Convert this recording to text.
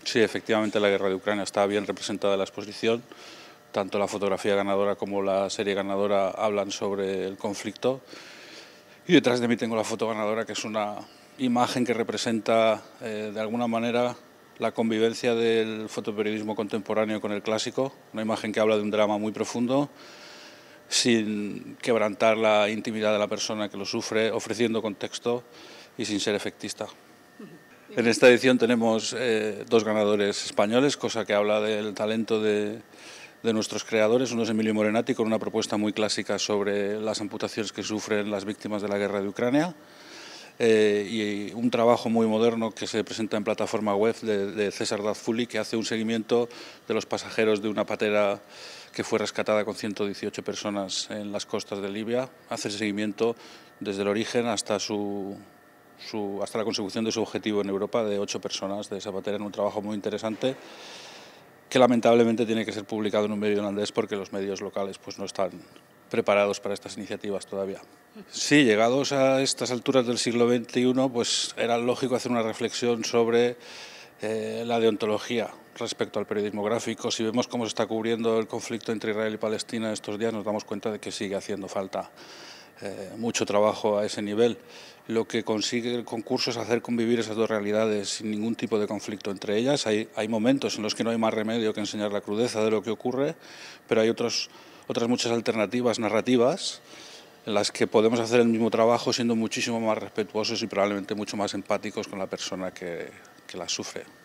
Sí, efectivamente la guerra de Ucrania está bien representada en la exposición. Tanto la fotografía ganadora como la serie ganadora hablan sobre el conflicto. Y detrás de mí tengo la foto ganadora, que es una imagen que representa de alguna manera la convivencia del fotoperiodismo contemporáneo con el clásico. Una imagen que habla de un drama muy profundo, sin quebrantar la intimidad de la persona que lo sufre, ofreciendo contexto y sin ser efectista. En esta edición tenemos dos ganadores españoles, cosa que habla del talento de nuestros creadores. Uno es Emilio Morenati, con una propuesta muy clásica sobre las amputaciones que sufren las víctimas de la guerra de Ucrania, y un trabajo muy moderno que se presenta en plataforma web de César Dazfuli, que hace un seguimiento de los pasajeros de una patera que fue rescatada con 118 personas en las costas de Libia. Hace el seguimiento desde el origen hasta la consecución de su objetivo en Europa, de 8 personas de esa patera, en un trabajo muy interesante que lamentablemente tiene que ser publicado en un medio holandés porque los medios locales pues no están preparados para estas iniciativas todavía. Sí, llegados a estas alturas del siglo XXI, pues era lógico hacer una reflexión sobre la deontología respecto al periodismo gráfico. Si vemos cómo se está cubriendo el conflicto entre Israel y Palestina estos días, nos damos cuenta de que sigue haciendo falta mucho trabajo a ese nivel. Lo que consigue el concurso es hacer convivir esas dos realidades sin ningún tipo de conflicto entre ellas. Hay momentos en los que no hay más remedio que enseñar la crudeza de lo que ocurre, pero hay otras muchas alternativas narrativas en las que podemos hacer el mismo trabajo siendo muchísimo más respetuosos y probablemente mucho más empáticos con la persona que la sufre.